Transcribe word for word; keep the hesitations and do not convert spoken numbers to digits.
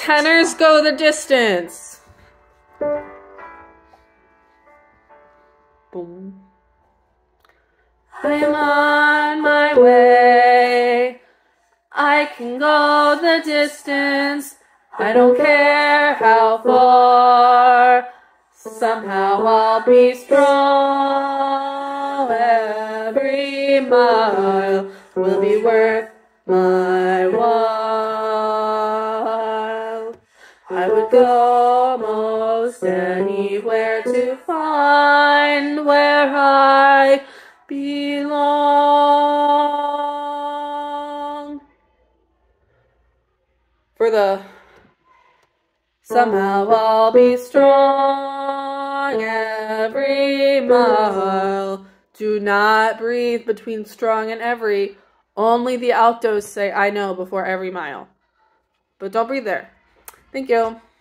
tenors go the distance. Boom. I am on my way. I can go the distance. I don't care how far. Somehow I'll be strong. Every mile will be worth my while. I would go most anywhere to find where I belong. For the somehow I'll be strong every mile. Do not breathe between strong and every. Only the altos say I know before every mile. But don't breathe there. Thank you.